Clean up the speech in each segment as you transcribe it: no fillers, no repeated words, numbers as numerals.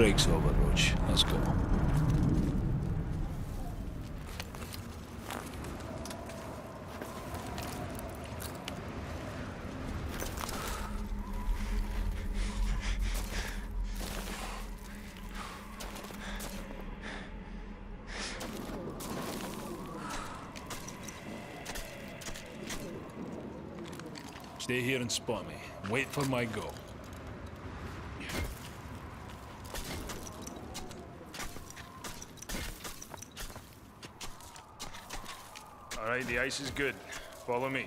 Break's over, Roach. Let's go. Stay here and spot me. Wait for my go. All right, the ice is good. Follow me.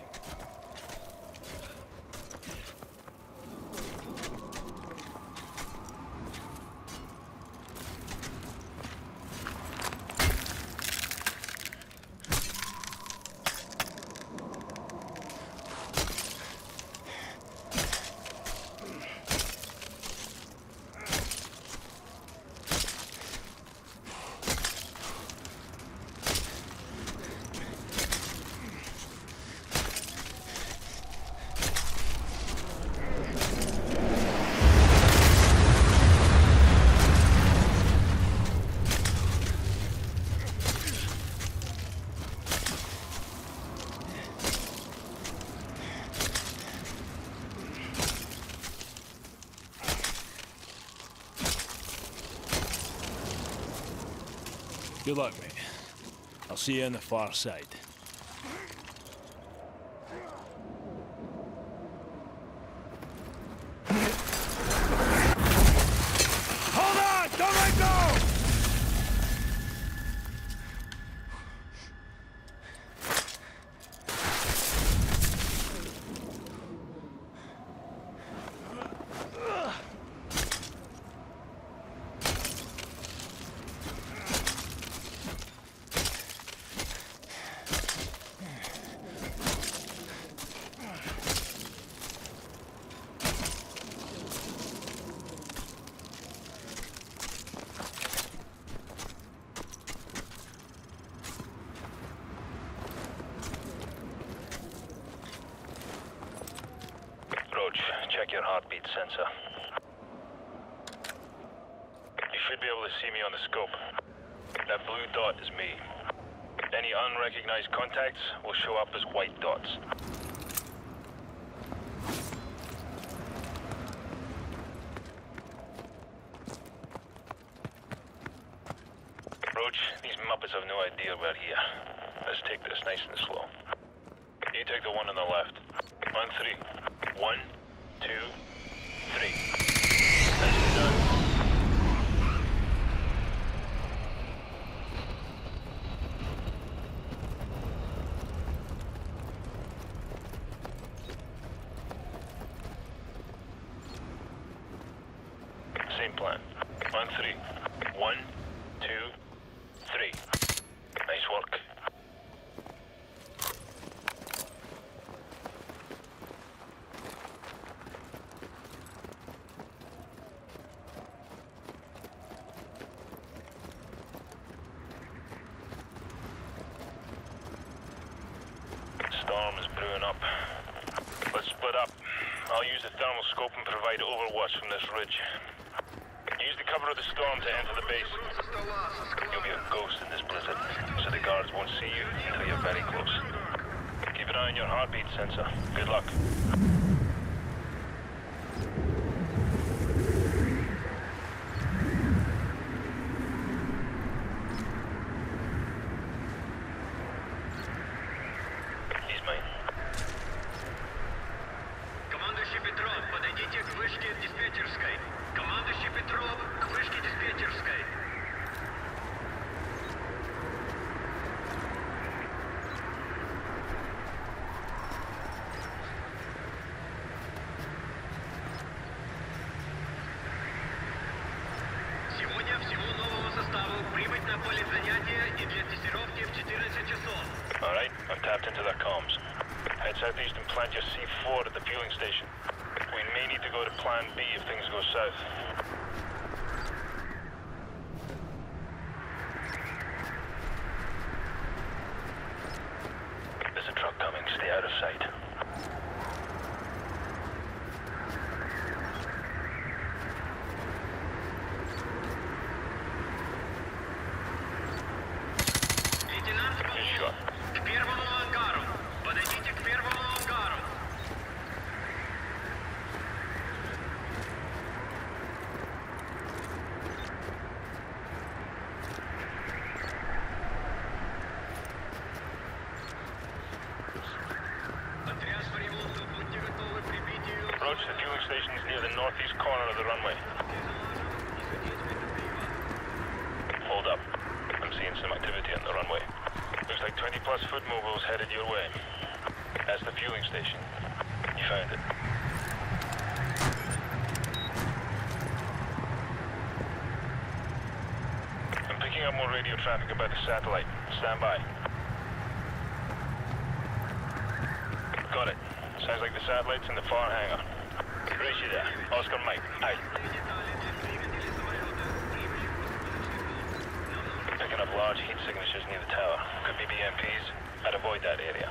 Good luck, mate. I'll see you on the far side. Hold on! Don't let go! Check your heartbeat sensor. You should be able to see me on the scope. That blue dot is me. Any unrecognized contacts will show up as white dots. Roach, these Muppets have no idea we're here. Let's take this nice and slow. You take the one on the left. On three. 1, 2, 3. That's done. Same plan. On 3. 1, 2, 3. Nice work. Storm is brewing up. Let's split up. I'll use the thermal scope and provide overwatch from this ridge. Use the cover of the storm to enter the base. You'll be a ghost in this blizzard, so the guards won't see you until you're very close. Keep an eye on your heartbeat sensor. Good luck. Командующий Петров, подойдите к вышке диспетчерской. Командующий Петров, к вышке диспетчерской. Сегодня всему новому составу прибыть на поле занятия и для тестировки в 14 часов. All right, I've tapped into their comms. Head southeast and plant your C4 at the fueling station. We may need to go to Plan B if things go south. There's a truck coming. Stay out of sight. station's near the northeast corner of the runway. Hold up. I'm seeing some activity on the runway. Looks like 20-plus foot mobiles headed your way. That's the fueling station. You found it. I'm picking up more radio traffic about the satellite. Stand by. Got it. Sounds like the satellite's in the far hangar. Gracie there. Oscar Mike. Aye. Picking up large heat signatures near the tower. Could be BMPs. I'd avoid that area.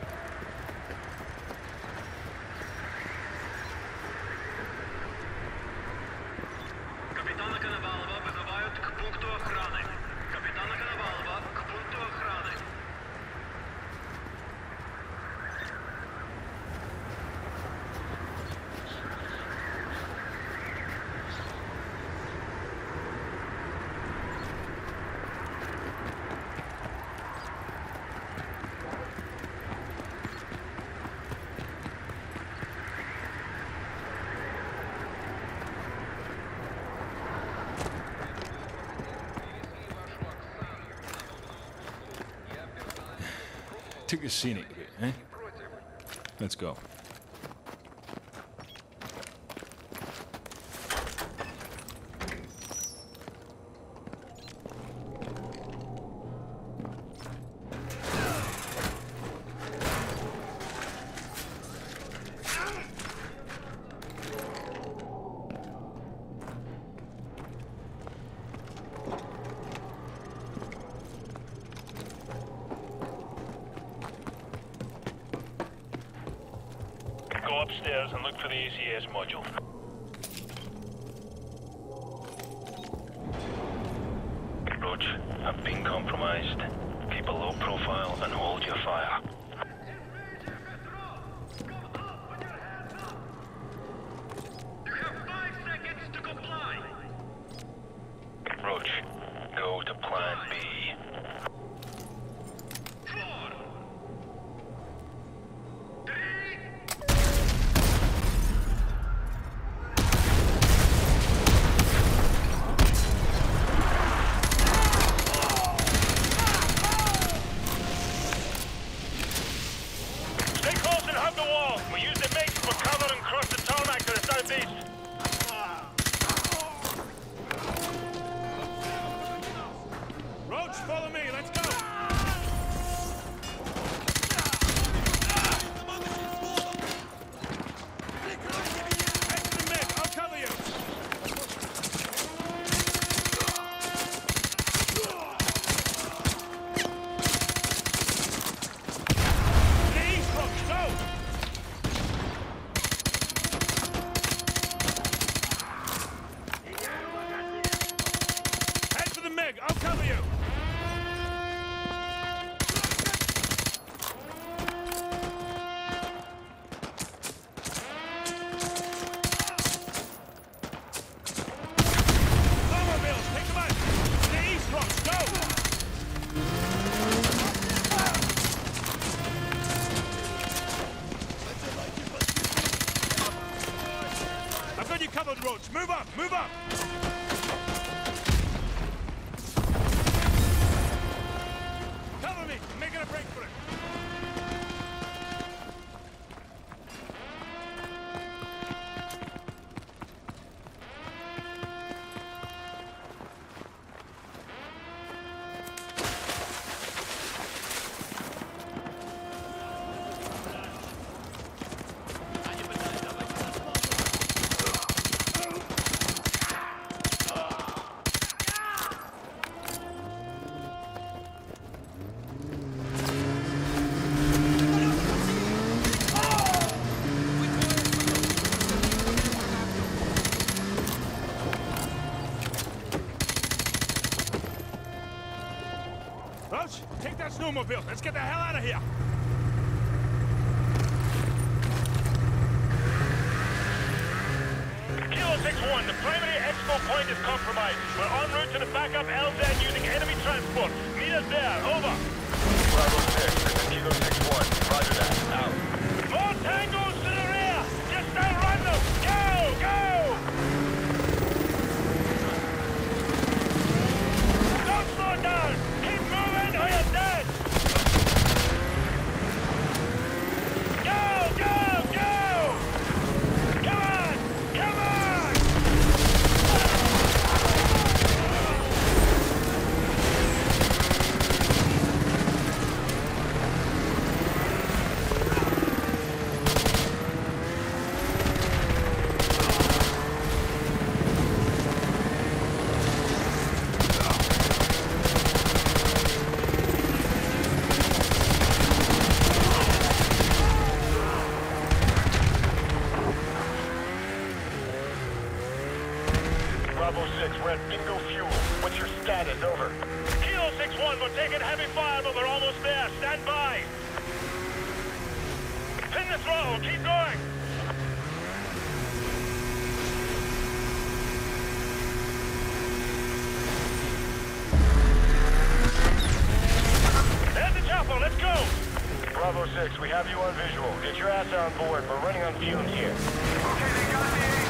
Капитана Коновалова вызывают к пункту охраны. Капитана Коновалова к пункту охраны. Took a scenic bit, eh? Let's go. Go upstairs and look for the ACS module. Roach, I've been compromised. Keep a low profile and hold your fire. You have 5 seconds to comply. Roach, go to Plan B. 4, 3. Stay close and hug the wall. We use the MiGs for cover and cross the tarmac to the southeast. Roach, follow me. Let's go. Head to the MiG. I'll cover you. East, Roach, go. Head for the MiG. I'll cover you. Automobiles, take them out. To the east, Roach, go. I've got you covered, Roach. Move up, move up. Cover me. I'm making a break for it. Roach, take that snowmobile. Let's get the hell out of here. Kilo 6-1, the primary expo point is compromised. We're en route to the backup LZ using enemy transport. Meet us there, over. Bravo 6, this is Kilo 6-1. Roger that, out. More tangos to the rear! Just outrun them! Go! Bravo. Keep going. There's the chopper. Let's go. Bravo 6, we have you on visual. Get your ass on board. We're running on fumes here. Okay, they got the